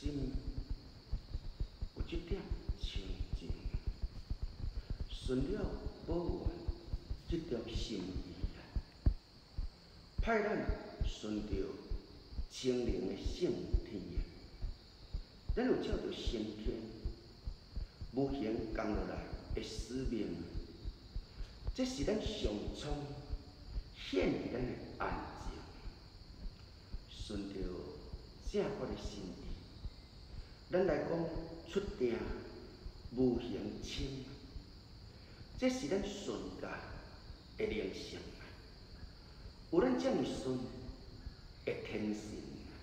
心有一点清净，顺了无完这条心意啊，派咱顺着清灵的圣天，咱有照着先天无形降落来的使命，这是咱上苍献给咱的安静，顺着正法的心意，咱来讲出定无形清，这是咱顺家的灵性，有咱这么顺的天性，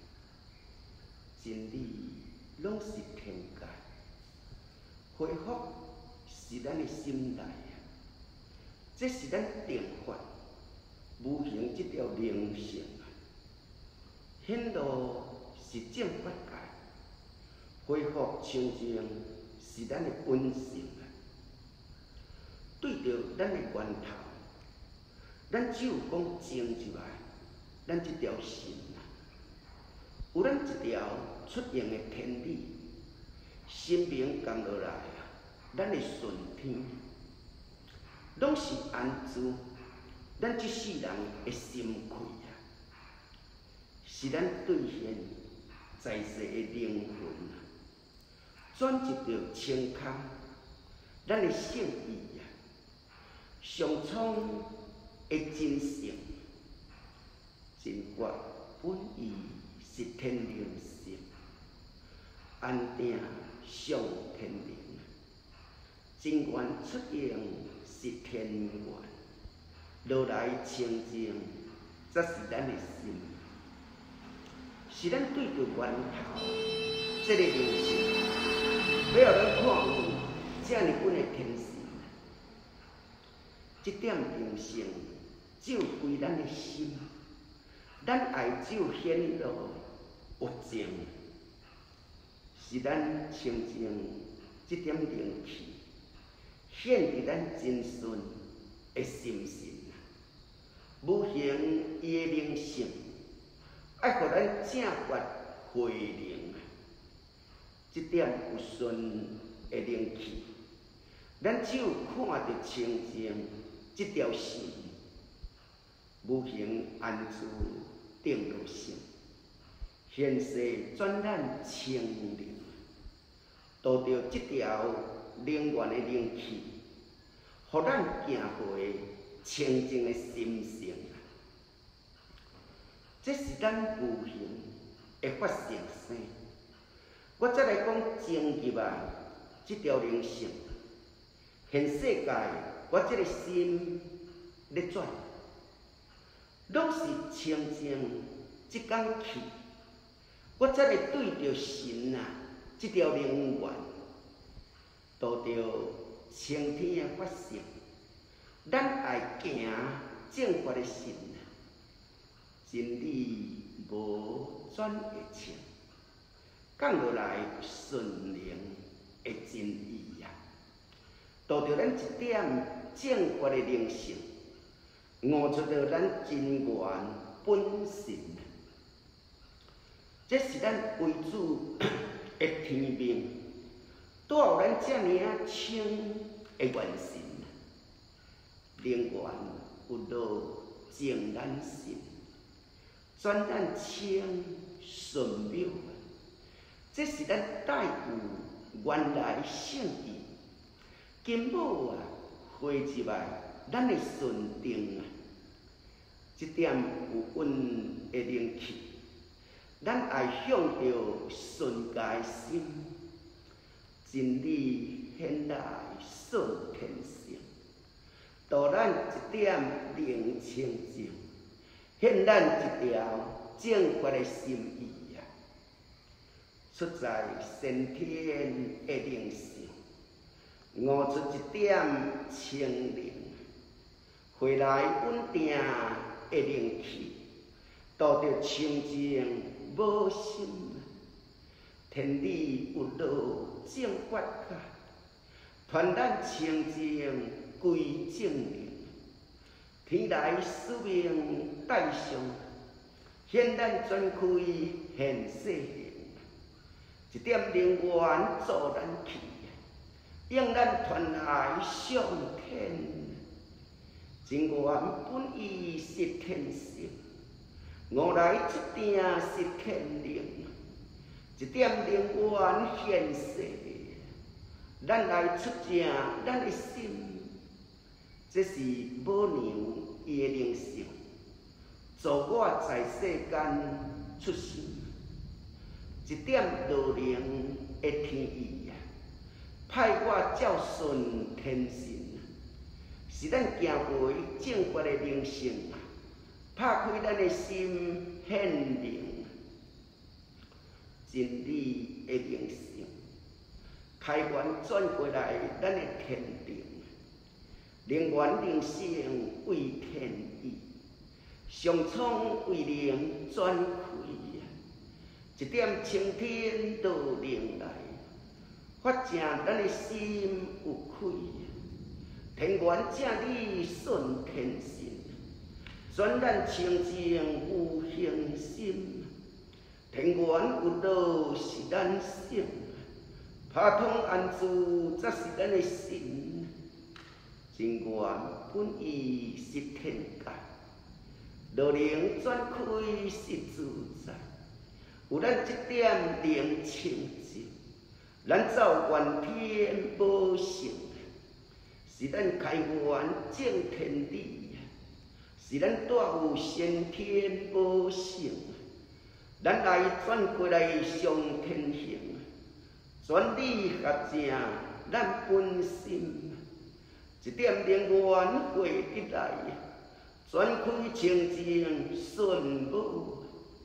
真理拢是天界，恢复是咱的心内，这是咱定法无形这条灵性，显露是正法界，恢复清净是咱的本性。对着咱的源头，咱只有讲静入来，咱这条心啊，有咱一条出现的天理，心明降落来啊，咱的顺天，拢是安住咱这世人的心气啊，是咱兑现在世的灵魂啊，转入着清空咱的圣意啊，上苍的真性，真法本意是天灵性，安定上天灵，真源出现是天源，落来清净，则是咱的心，是咱对着源头这个灵性，要咱看有这么本的天性。这点灵性，只有归咱的心，咱爱只有显露有情，是咱清净这点灵气，显伫咱真顺的心性，无形伊的灵性，爱互咱正法回灵，这点有顺的灵气，咱只有看着清净。这条心，无形安住定路性，现世转咱清灵，渡着这条灵源的灵气，互咱行回清净的心性。这是咱无形的法性生。我再来讲正入啊，这条灵性，现世界。我这个心咧转，拢是清净这港气。我才会对着神啊，这条灵源，渡着青天的法性。咱爱行正法的神啊，真理无转会清，降落来顺灵的真意啊，渡着咱一点。正法的灵性，悟出着咱真源本性，这是咱为主的天命，带有咱这么清的元神，灵源有道正咱心，转咱清顺妙，这是咱带有原来圣意，根本啊。回入来，咱的顺定啊，这点有稳的灵气，咱爱向着顺家心，真理显来顺天性，导咱一点灵清净，显咱一条正法的心意啊，出在先天的灵性。悟出一点清灵，回来稳定的灵气，渡着清净无心，天理有道正法界，传咱清净归正灵，天来使命带上，显咱全开现世形， 一点能源助咱去，用咱传来上天。真源本意是天性，我来出定是天灵。一点能源现世，咱来出正咱的心，这是母娘伊的灵性，助我在世间出生。一点道灵的天意啊，派我照顺天神，是咱行回正法的灵性啊，拍开咱的心显灵，真理的灵性，开源转过来咱的天定，灵源灵性为天意，上苍为灵转开。一点青天道灵来，发正咱的心有开。天源正理顺天神，转咱清净有恒心。天源有道是咱性，拍通安住则是咱的心。真源本意是天界，道灵转开是自在。有咱一点灵清净，咱走愿天无成，是咱开源正天理，是咱带有先天无成，咱来转过来上天行，全理合正咱本心，一点灵源汇入来，转开清净顺无。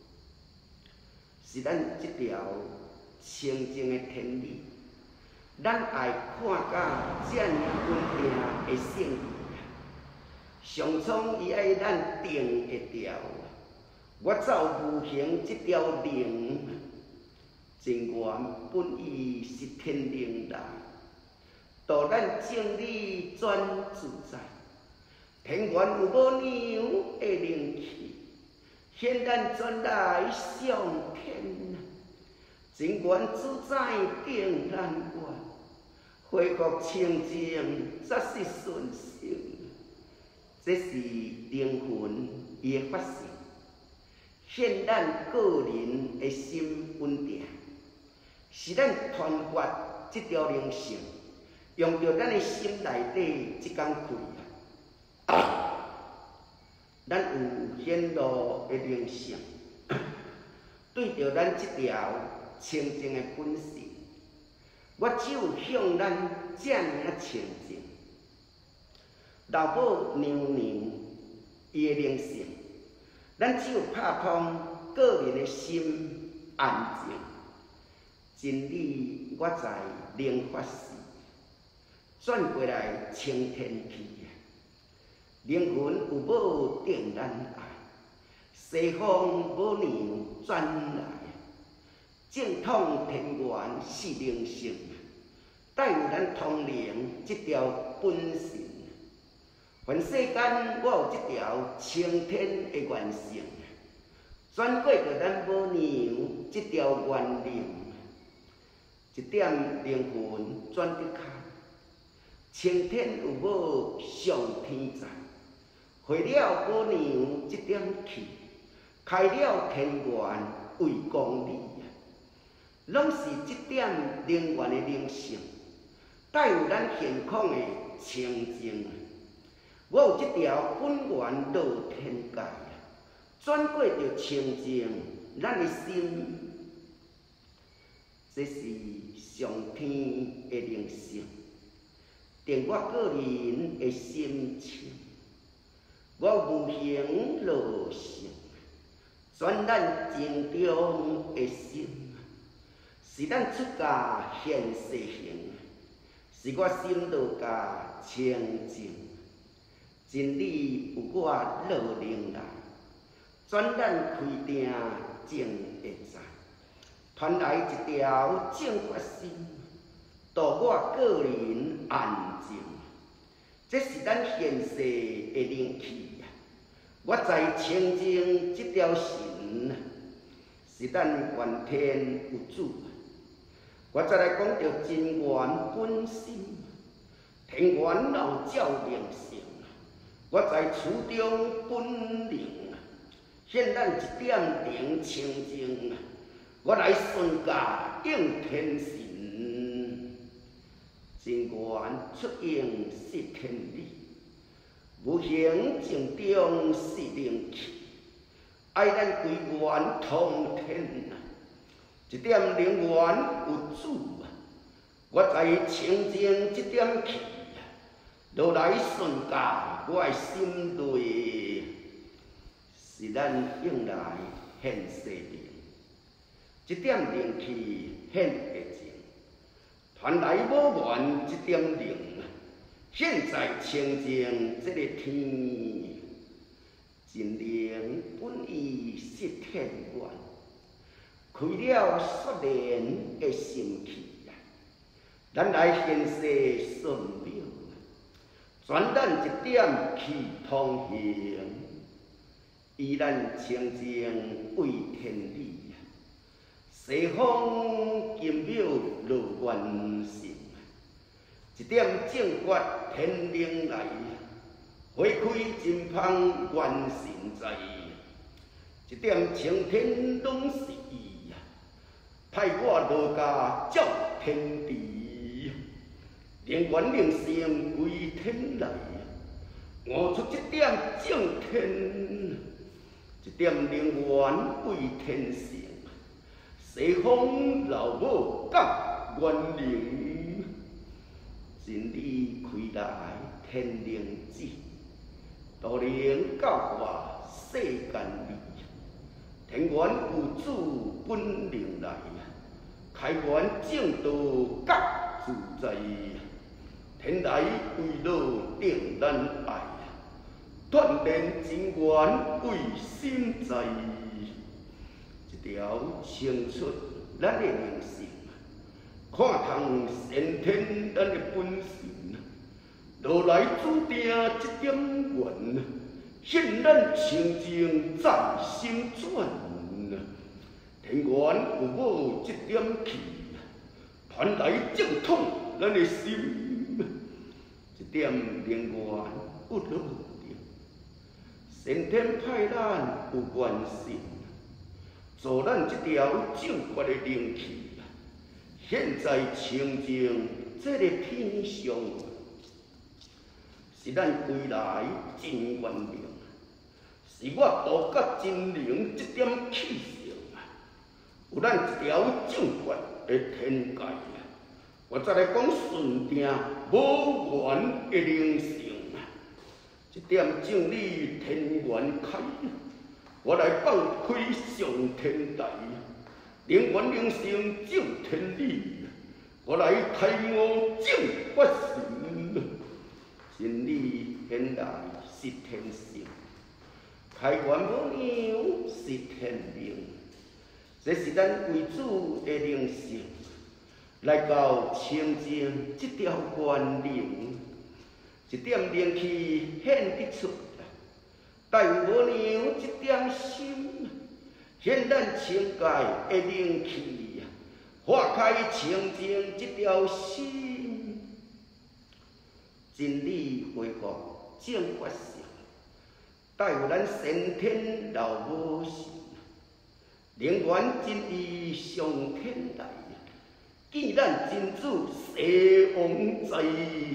是咱这条清净的天理，咱爱看甲这样稳定的圣意，上苍伊爱咱定会调，我走无形这条灵，真源本意是天灵来，导咱正理转自在，天源有母娘的灵气。显咱转来上天，真源自在定咱愿，恢复清净则是顺性。这是灵魂伊的发性，显咱个人的心稳定，是咱传发这条灵性，用着咱的心内底这工开啊。咱有显露的灵性，对着咱这条清净的本性，我只有向咱这样清净。老母娘娘伊的灵性，咱只有拍通个人的心安静，真理我在灵发时，转过来青天去。灵魂有母定咱爱，西方母娘转来，正统天源是灵性，带有咱通灵这条本性。凡世间我有这条青天的原性，转过着咱母娘这条原灵，一点灵魂转得开，青天有母上天在。回了母娘这点气，开了天源为公理，拢是这点灵源的灵性，带有咱健康的清净。我有这条本源道天界，转过着清净咱的心，这是上天的灵性，定我个人的心情。我无形路性，转咱正中的心，是咱出家现世行，是我心道家清净，真理有我乐灵来，转咱开定正会在，传来一条正法心，度我个人安静。这是咱现世的灵气啊！我在清净这条神，是咱原天有主， 我再来讲到真源本心，天元老照灵性。我在厝中本灵，显咱一点灵清净。我来顺驾应天神，真源出应是天理，无形正中是灵气，爱咱归元通天。一点灵源有主，我在清净一点气，落来顺驾我的心内，是咱用来现世灵。一点灵气显会净，传来无缘一点灵，现在清净这个天，真灵本意是天元，开了雪莲的心气呀，咱来现世顺表，转咱一点气通行，以咱清净为天理。西方金庙落元神，一点正觉天灵来，花开真芳元神在，一点青天拢是伊，派我落家照天地，灵元灵性归天来，悟出一点正天，一点灵元归天性。西方老母甲元灵，真理开来天灵旨，道灵教化世间理。天元有主本灵来，开元正道觉自在。天来为乐定咱爱，锻炼真元为心在。一条清出咱的灵性，看透先天咱的本性，落来注定一点缘，现咱清净在心转。天元有无一点气，传来正统咱的心，一点灵元有落定，先天派咱有关心。做咱这条正觉的灵气，现在清净这个天上，是咱归来真元灵，是我度觉真灵这点气象，有咱一条正觉的天界。我再来讲顺定无缘的灵性，一点正理天元开。我来放开上天台，灵元灵性正天理。我来开悟正法神，真理显来是天性，开元无量是天灵。这是咱为主的灵性，来到清净这条元灵，一点灵气显得出。带有无量一点心，显咱清界的灵气，化开清净一条心，真理恢复正觉性，带有咱先天老母心，灵元真意上天来，见咱真主西王在，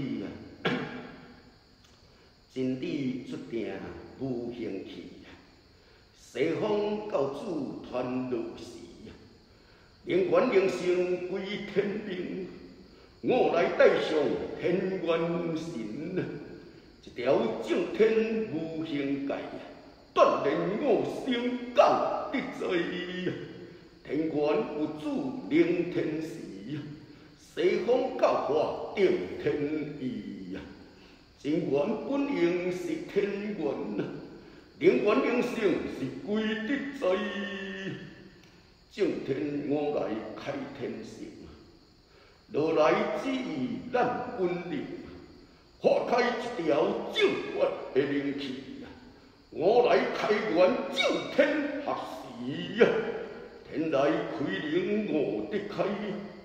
真理注定。无形气，西方教主传落时，灵元灵性归天命，我来带上天元神，一条正天无形界，锻炼我心降得在。天元有主灵天时，西方教化定天意。真元本应是天元，灵元灵性是归得在。正天我来开天性，落来旨意咱本灵，化开一条正觉的灵气，我来开元正天学时，天来开灵我得开，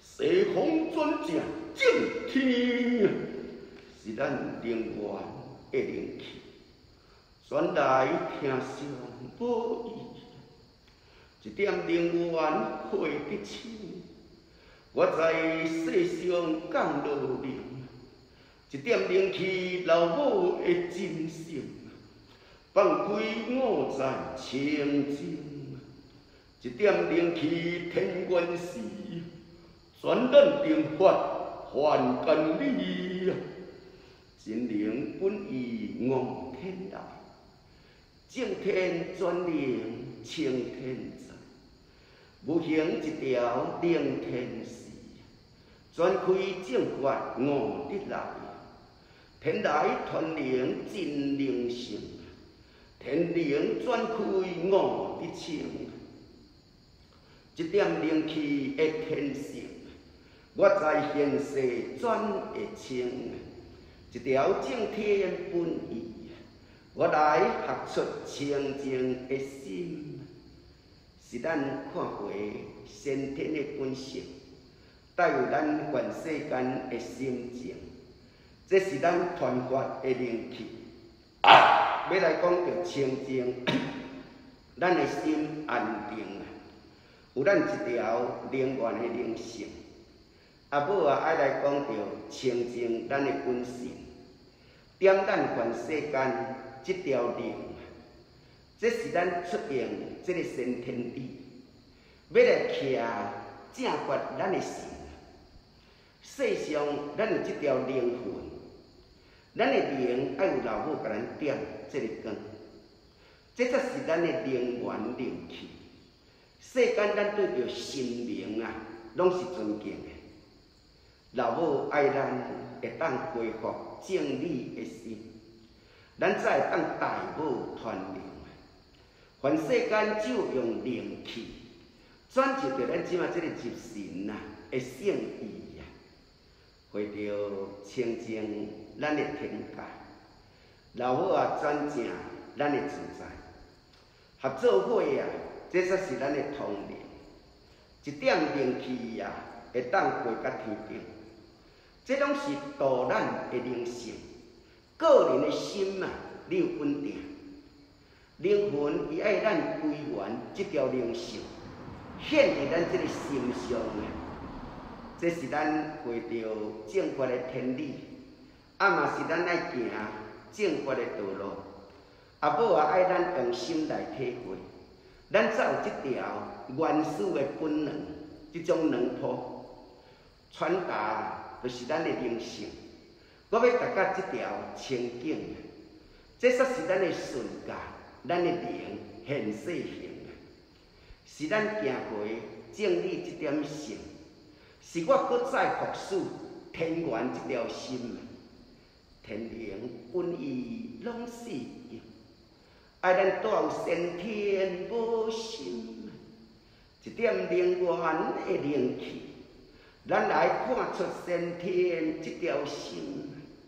西方转正正天，是咱灵源的灵气，传来听上无异。一点灵源配得清，我在世上降落灵，一点灵气老母的真性，放开我在清净。一点灵气天元时，传染定法还间理。真灵本意望天来，正天转灵青天在。无形一条灵天时，全开正法悟得来。天来传灵真灵性，天灵转开悟得清。一点灵气的天性，我在现世转会清。一条正天本意，我来学出清净的心，是咱看回先天的本性，带有咱全世间的心情。这是咱传法的灵气。要来讲到清净，咱的心安定。有咱一条灵源的灵性，啊，母啊爱来讲到清净咱的本性，点咱全世间这条灵，这是咱出用这个先天理，要来徛正觉咱的心。世上咱有这条灵魂，咱的灵爱有老母甲咱点这个光，这才是咱的灵源灵气。世间咱对着神明啊，拢是尊敬的。老母爱咱会当恢复正理的心，咱才会当大母传灵。全世间只有用灵气，转就着咱即马这个入神啊的圣意啊，回着清净咱的天界。老母啊转正咱的自在，合作伙啊。这才是咱的通灵，一点灵气啊，会当飞到天顶。这拢是导咱的灵性，个人的心啊，你有稳定。灵魂伊爱咱归元这条灵性，显伫咱这个心上啊。这是咱回着正法的天理，啊嘛是咱爱行正法的道路。啊，母啊爱咱用心来体会。咱才有这条原始的本能，这种能波传达，就是咱的灵性。我要达到这条清净，这才是咱的顺界，咱的灵现世行，是咱行回正理这点性，是我搁再复述天元这条心，天灵本意拢是一。爱咱带有先天无心，一点灵源的灵气，咱来看出先天这条心。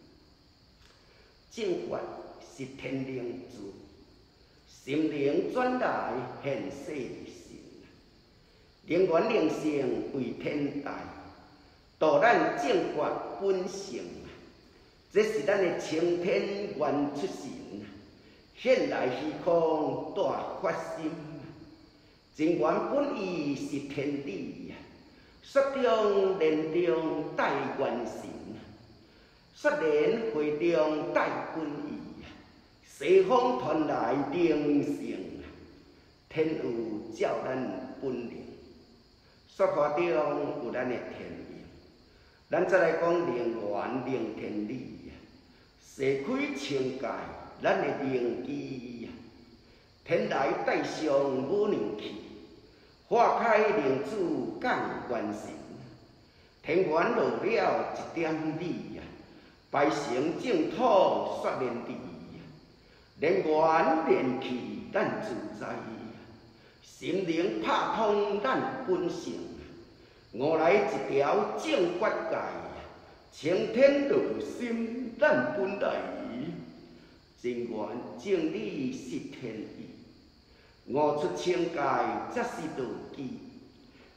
正法是天灵主，心灵转来现世性，灵源灵性为天大，导咱正法本性，这是咱的青天原出神。现来虚空大发心，真元本意是天理，说中念中带元神，说言会中带本意，西方传来灵性，天有照咱本灵，说法中有咱的天命，咱再来讲灵源灵天理，西开清界。咱的灵机，天来带上母娘气，化开灵子降元神，天元落了一点理，百姓净土说莲理，灵元灵气咱自在，心灵拍通咱本性，悟来一条正法界，青天道心咱本来。真元正理是天意，悟出清界则是道基。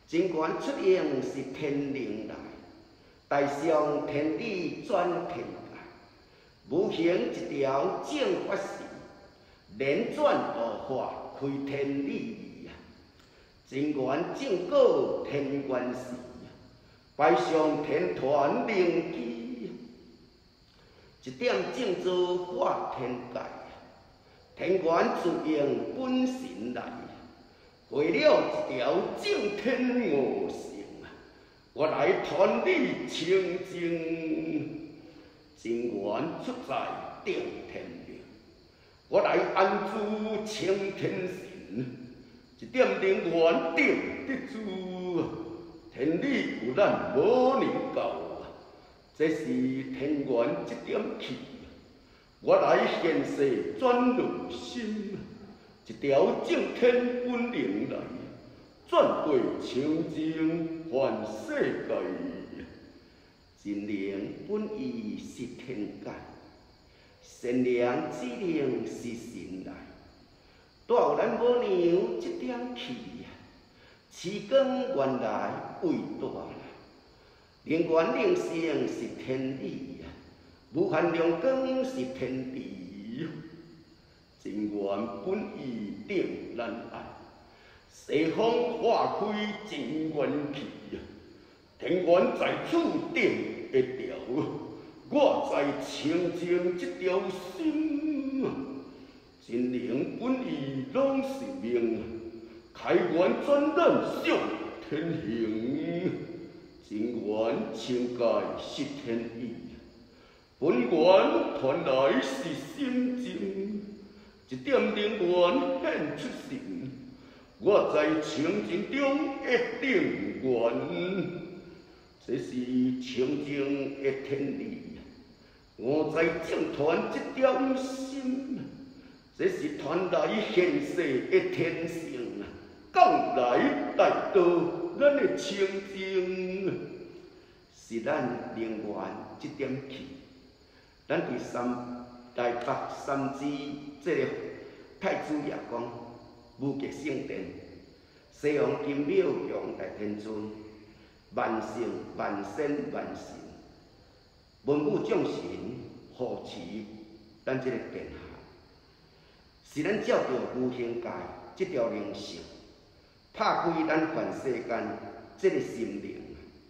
真元出应是天灵来，大上天理转天界，无形一条正法事，连转道化开天理啊！真元正果天元事，拜上天团灵机，一点正做化天界，天元自应本神来。为了一条正天悟性，我来传你清净。真元出在定天命，我来安住清天神。一点灵元定得住，天理有咱无能够，这是天元一点气。我来现世转入心。一条正天本灵来，转过清净换世界。真灵本意是天界，善良之灵是神来。带有咱母娘一点气啊，此光原来为大来。灵元灵性是天理啊，无限亮光是天地。真元本意定咱爱，西方化开真元气，天元在此定一条，我在清净一条心。真灵本意拢是命，开元转咱上天行。真元清界是天意，本元传来是心经。一点灵元显出神，我在清净中一定元，这是清净的天理。我在正传一点心，这是传来现世的天性，降来带到咱的清净，是咱灵元一点气。咱第台北三支这个太子爷讲，无极圣殿，西洋金庙用大天尊，万圣万仙万神，文武众神护持咱这个殿下，是咱照着无形界这条灵性，拍开咱凡世间这个心灵，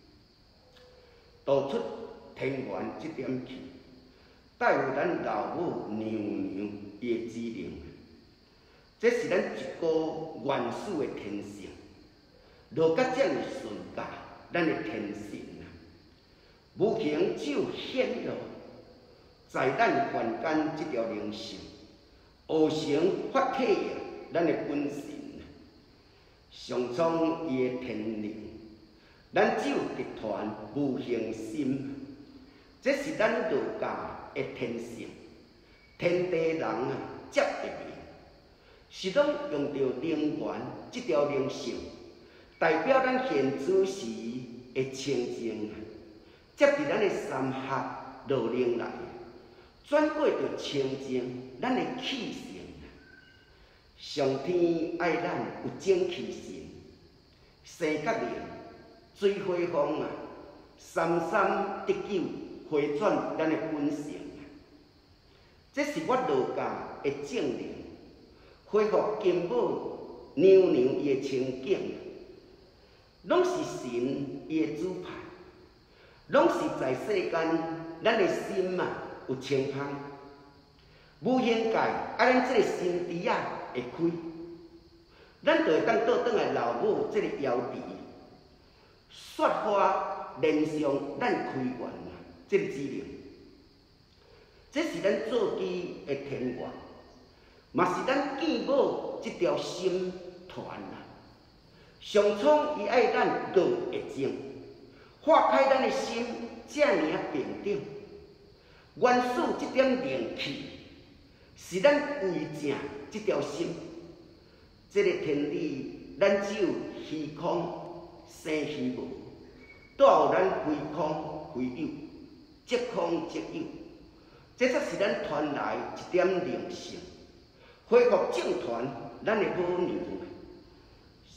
导出天元这点气。带有咱老母娘娘伊的指令，这是咱一个原始的天性。落到这样顺界，咱的天性啊，无形只有显露在咱凡间这条灵性，无形发体咱的本性，上苍伊的天灵，咱只有集团无形心，这是咱道家的天性，天地人啊接入去，是拢用着灵元这条灵性，代表咱现此时的清净，接伫咱的三合道灵来，转过着清净咱的气性。上天爱咱有正气性，生甲灵，水火风啊，三三得九，回转咱的本性。这是我道家的正灵，恢复金母娘娘伊的清净，拢是神伊的主牌，拢是在世间咱的心啊有清芳，无形界啊咱这个心池啊会开，咱就会当倒转来老母这个腰池，说话连上咱开源啊这个指令。这是咱做基的天元，嘛是咱见母这条心团啊。上苍伊爱咱道会正，化开咱的心，这尔平等。原始这点灵气，是咱为正这条心。这个天理，咱只有虚空生虚无，带有咱非空非有，即空即有。这才是咱传来一点灵性，恢复正传咱的母娘。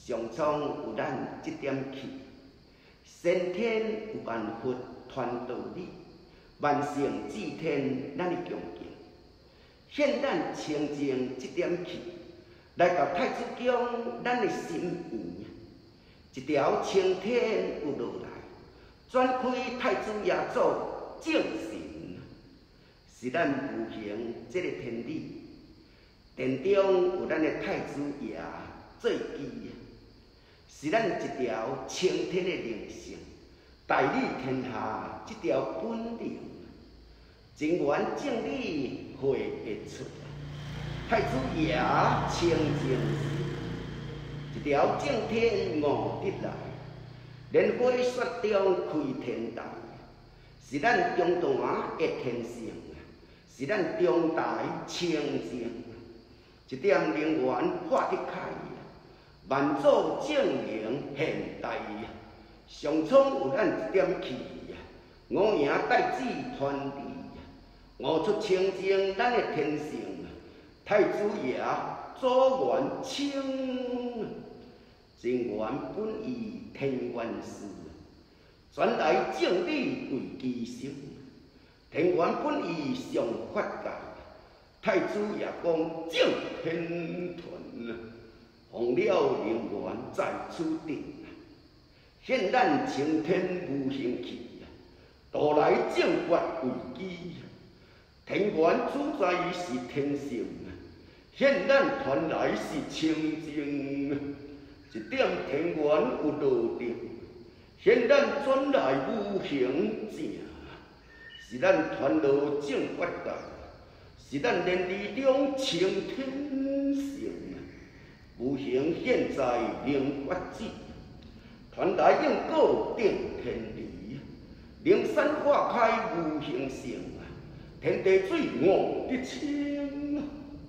上苍有咱这点气，先天有万佛传道理，万圣至天咱的强劲，现咱清净这点气，来到太子宫咱的心园，一条青天有落来，转开太子爷祖正神，是咱无形这个天理，殿中有咱的太子爷做基。是咱一条青天的灵性，代理天下这条本领，真源正理会会出，太子爷清净一条正天悟得来，莲花雪中开天道，是咱中大的天性，是咱中大清净，一点灵源化得开。万祖正明现代，上苍有咱一点气，五行代子传递，悟出清净咱的天性。太子爷祖源清，真源本意天元师，传来正理为基性。天元本意上法界，太子爷讲正天团。奉了灵源在此定，现咱青天无形气，导来正法为基。天元主宰是天性，现咱传来是清净。一点天元有道定，现咱转来无形正，是咱传入正法界，是咱莲理中青天性。无形现在灵法子，传来应果定天理，灵山化开无形性，天地水悟得清。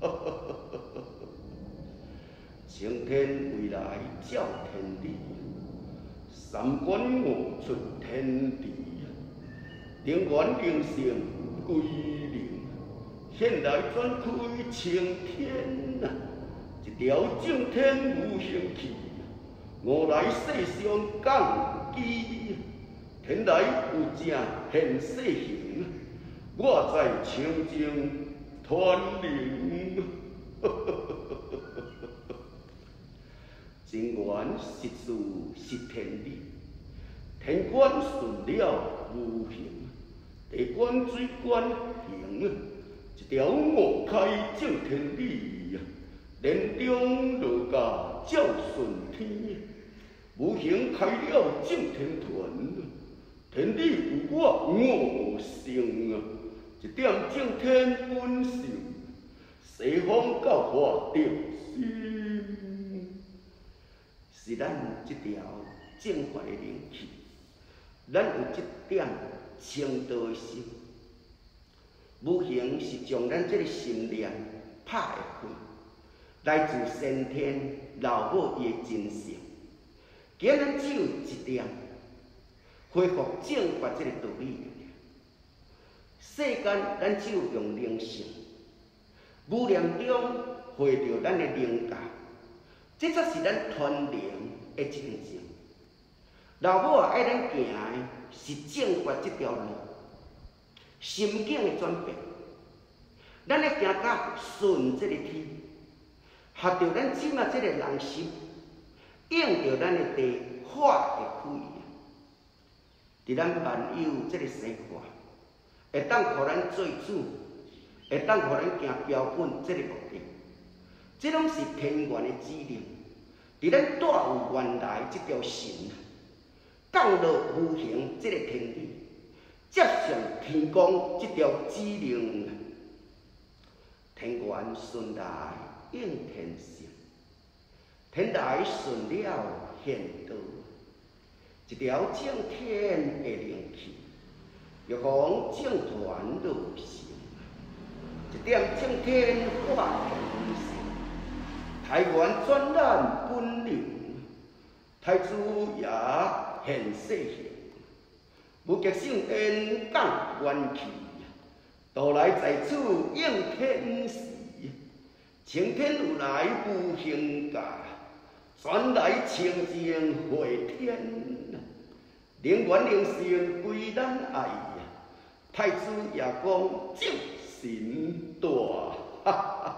青天未来照天理，三观悟出天地，灵源灵性归零，现来转开青天。一条正天无形气，我来世上降基，天来有正现世形，我在清净传灵。真源实事是天理，天官顺了无形，地官水官行，一条悟开正天理。莲中落架照顺天，无形开了正天团，天理有我悟性，一点正天本性，西方教化定心，是咱这条正法的灵气，咱有这点清道心，无形是将咱这个心念拍会开。来自先天老母伊的真性，今咱只有一点，恢复正法这个道理。世间咱只有用灵性，无念中回到咱的灵界，这才是咱传灵的真正。老母爱咱行的是正法这条路，心境的转变，咱要行到顺这个天。合着咱即马这个人心，应着咱的地化会开，伫咱万有这个生活，会当互咱做主，会当互咱行标本这个目的，这拢是天元的指令，伫咱带有原来这条神，降落无形这个天理，接上天公这条指令，天元顺来。应天性，天来顺了现道，一条正天的灵气，玉皇正传入成，一点正天化天性，太元转染本领，太子爷现世形，无极圣天降元气，道来在此应天时。青天如来无形界， 传来清净回天，灵源灵性归咱爱呀，太子也讲正神大。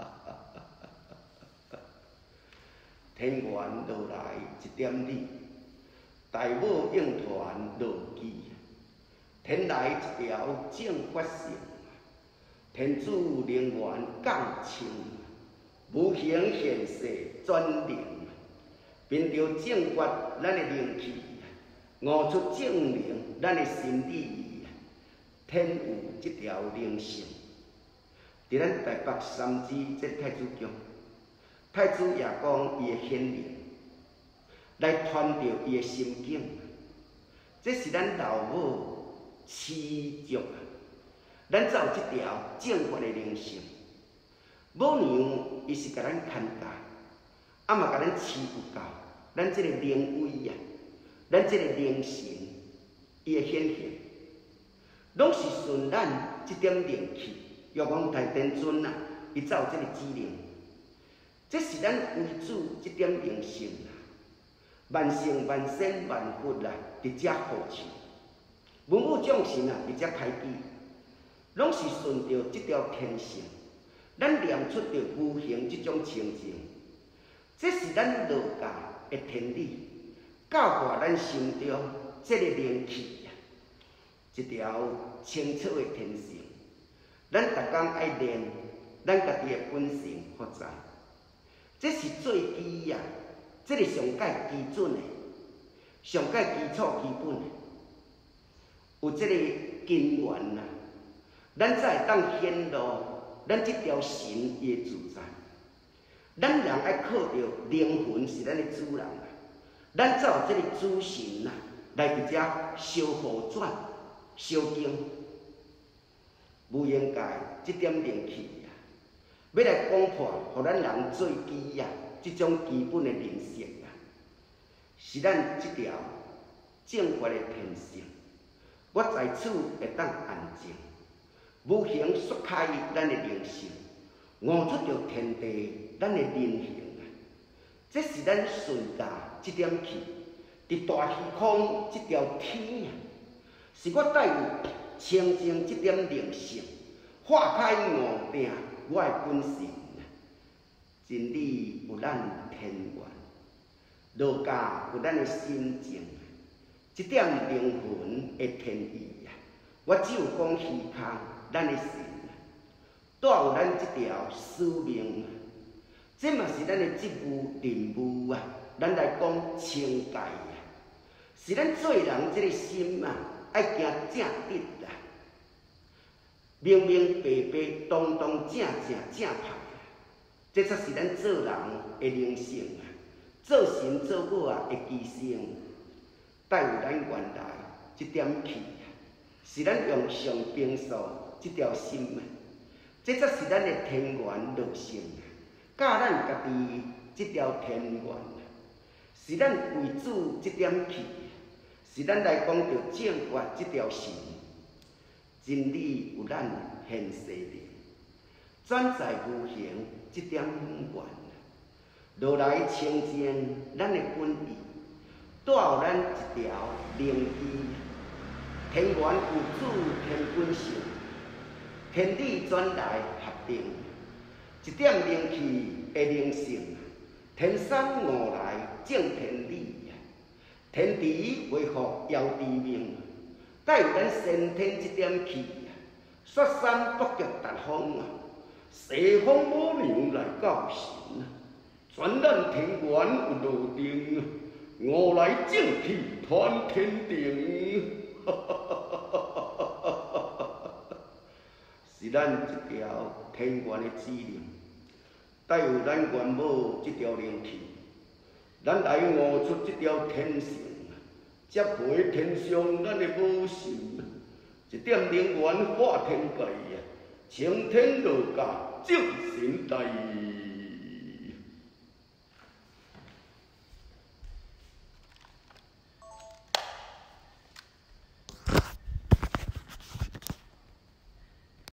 天元落来一点理，大武应团落基，天来一条正法性，天主灵源降清，无形现世转灵，凭着正法咱的灵气，悟出正灵咱的心理，天有这条灵性，伫咱台北三支这太子宫。太子也讲伊的显灵，来传着伊的心境。这是咱老母持续啊，咱才有这条正法的灵性。母娘伊是甲咱看教，啊嘛甲咱持有到，咱这个灵威啊，咱这个灵性，伊的显现，拢是顺咱这点灵气。玉皇大帝尊啊，伊才有这个指令。这是咱为主这点灵性啦，万圣万仙万佛啦，伫遮护持，文武众神啊，伫遮开启，拢是顺着这条天性，咱念出着无形这种清净，这是咱儒家的天理，教化咱心中这个灵气啊，一条清澈的天性，咱逐工爱练咱家己的本性所在。这是最基呀，这是上界基准的，上界基础基本的，有这个根源呐，咱才会当显露咱这条神伊的自在。咱人爱靠着灵魂是咱的主人啊，咱才有这个主神呐，来伫遮烧护转、烧经，无应该这点灵气。要来讲破，互咱人最基呀，这种基本的灵性啊，是咱这条正法的天性。我在此会当安静，无形缩开咱的灵性，悟出着天地咱的灵性啊。这是咱顺达这点气，伫大虚空这条天啊，是我带有清净这点灵性，化开悟定。我的本性，真理有咱天元，儒家有咱的心境，这点灵魂的天意啊，我只有讲虚空咱的神啊，带有咱这条使命啊，这嘛是咱的职务任务啊，咱来讲清界啊，是咱做人这个心啊，爱行正直啊。明明白白、当当正正派，这才是咱做人的灵性啊！做神做我啊的基性，带有咱原来这点气啊，是咱用上平素这条心啊，这才是咱的天元乐性啊！教咱家己这条天元啊，是咱为主这点气，是咱来讲着正法这条神。真理有咱现世灵，转在无形这点缘，落来清净咱的本意，带有咱一条灵机。天元有主天本性，天理转来合定，一点灵气的灵性，天山悟来正天理，天地恢复遥地命。带有咱先天这点气啊，雪山北极达风啊，西方母娘来教神啊，传咱天元有路定啊，悟来正气传天定，是咱这条天元的指令，带有咱元母这条灵气，咱来悟出这条天性。接回天上咱的母神，一点灵源化天界啊，青天道家正神大。